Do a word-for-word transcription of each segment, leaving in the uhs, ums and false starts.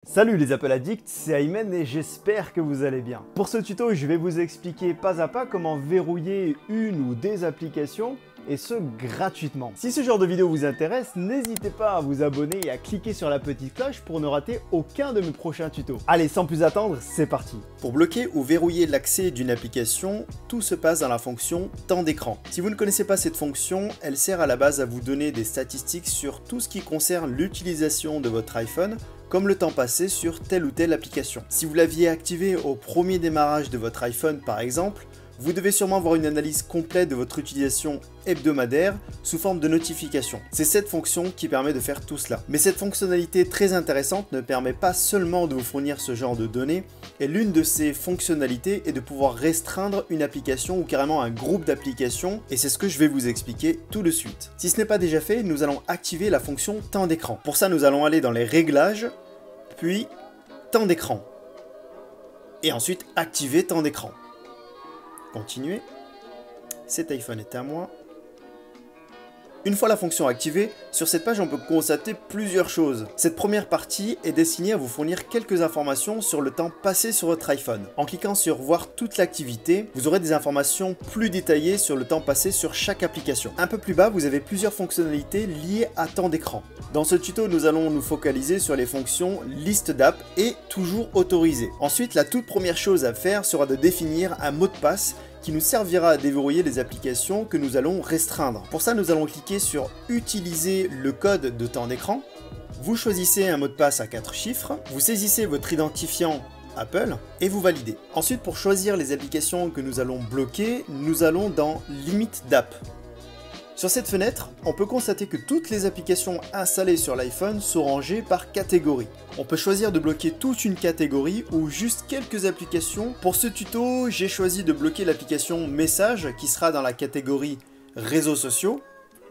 Salut les Apple Addicts, c'est Ayman et j'espère que vous allez bien. Pour ce tuto, je vais vous expliquer pas à pas comment verrouiller une ou des applications et ce gratuitement. Si ce genre de vidéo vous intéresse, n'hésitez pas à vous abonner et à cliquer sur la petite cloche pour ne rater aucun de mes prochains tutos. Allez, sans plus attendre, c'est parti. Pour bloquer ou verrouiller l'accès d'une application, tout se passe dans la fonction temps d'écran. Si vous ne connaissez pas cette fonction, elle sert à la base à vous donner des statistiques sur tout ce qui concerne l'utilisation de votre iPhone, comme le temps passé sur telle ou telle application. Si vous l'aviez activé au premier démarrage de votre iPhone par exemple, vous devez sûrement avoir une analyse complète de votre utilisation hebdomadaire sous forme de notification. C'est cette fonction qui permet de faire tout cela. Mais cette fonctionnalité très intéressante ne permet pas seulement de vous fournir ce genre de données, et l'une de ces fonctionnalités est de pouvoir restreindre une application ou carrément un groupe d'applications, et c'est ce que je vais vous expliquer tout de suite. Si ce n'est pas déjà fait, nous allons activer la fonction temps d'écran. Pour ça, nous allons aller dans les réglages, puis temps d'écran. Et ensuite activer temps d'écran. Continuer. Cet iPhone est à moi. Une fois la fonction activée, sur cette page on peut constater plusieurs choses. Cette première partie est destinée à vous fournir quelques informations sur le temps passé sur votre iPhone. En cliquant sur voir toute l'activité, vous aurez des informations plus détaillées sur le temps passé sur chaque application. Un peu plus bas, vous avez plusieurs fonctionnalités liées à temps d'écran. Dans ce tuto, nous allons nous focaliser sur les fonctions liste d'app et toujours autorisé. Ensuite, la toute première chose à faire sera de définir un mot de passe qui nous servira à déverrouiller les applications que nous allons restreindre. Pour ça, nous allons cliquer sur « Utiliser le code de temps d'écran ». Vous choisissez un mot de passe à quatre chiffres, vous saisissez votre identifiant Apple et vous validez. Ensuite, pour choisir les applications que nous allons bloquer, nous allons dans « Limite d'app ». Sur cette fenêtre, on peut constater que toutes les applications installées sur l'iPhone sont rangées par catégorie. On peut choisir de bloquer toute une catégorie ou juste quelques applications. Pour ce tuto, j'ai choisi de bloquer l'application Messages qui sera dans la catégorie Réseaux sociaux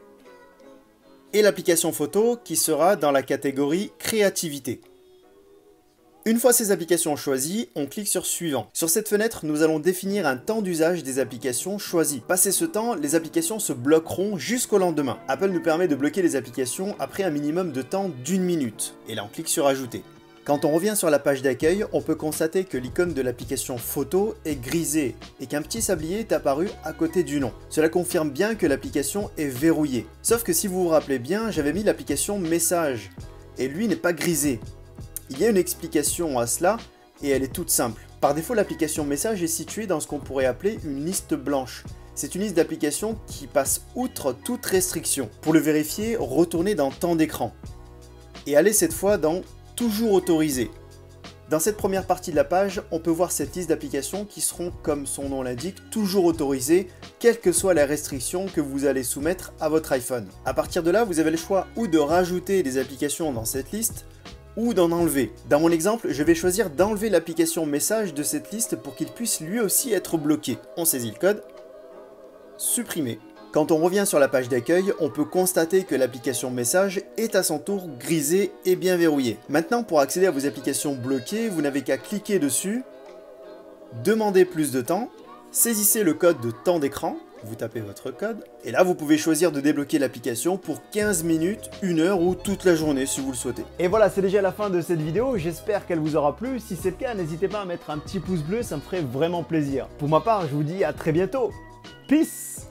et l'application Photo qui sera dans la catégorie Créativité. Une fois ces applications choisies, on clique sur Suivant. Sur cette fenêtre, nous allons définir un temps d'usage des applications choisies. Passé ce temps, les applications se bloqueront jusqu'au lendemain. Apple nous permet de bloquer les applications après un minimum de temps d'une minute. Et là, on clique sur Ajouter. Quand on revient sur la page d'accueil, on peut constater que l'icône de l'application Photo est grisée et qu'un petit sablier est apparu à côté du nom. Cela confirme bien que l'application est verrouillée. Sauf que si vous vous rappelez bien, j'avais mis l'application Message et lui n'est pas grisé. Il y a une explication à cela et elle est toute simple. Par défaut, l'application Message est située dans ce qu'on pourrait appeler une liste blanche. C'est une liste d'applications qui passe outre toute restriction. Pour le vérifier, retournez dans Temps d'écran et allez cette fois dans Toujours autorisé. Dans cette première partie de la page, on peut voir cette liste d'applications qui seront, comme son nom l'indique, toujours autorisées, quelle que soit la restriction que vous allez soumettre à votre iPhone. À partir de là, vous avez le choix ou de rajouter des applications dans cette liste, ou d'en enlever. Dans mon exemple, je vais choisir d'enlever l'application Message de cette liste pour qu'il puisse lui aussi être bloqué. On saisit le code, supprimer. Quand on revient sur la page d'accueil, on peut constater que l'application Message est à son tour grisée et bien verrouillée. Maintenant, pour accéder à vos applications bloquées, vous n'avez qu'à cliquer dessus, demander plus de temps, saisissez le code de temps d'écran, vous tapez votre code, et là vous pouvez choisir de débloquer l'application pour quinze minutes, une heure ou toute la journée si vous le souhaitez. Et voilà, c'est déjà la fin de cette vidéo, j'espère qu'elle vous aura plu. Si c'est le cas, n'hésitez pas à mettre un petit pouce bleu, ça me ferait vraiment plaisir. Pour ma part, je vous dis à très bientôt. Peace!